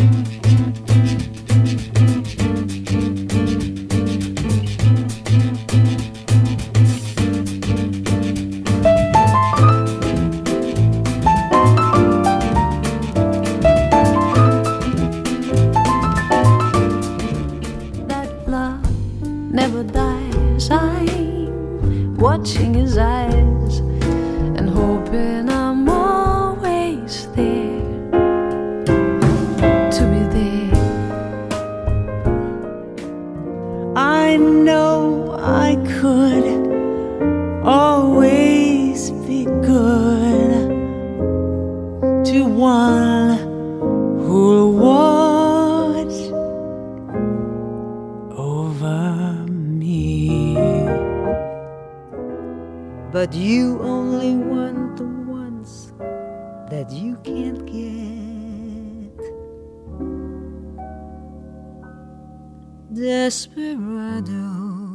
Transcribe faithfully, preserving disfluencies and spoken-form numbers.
Never dies. I'm watching his eyes and hoping I'm always there to be there. I know I could always be good to one who'll watch over me. But you only want the ones that you can't get. Desperado.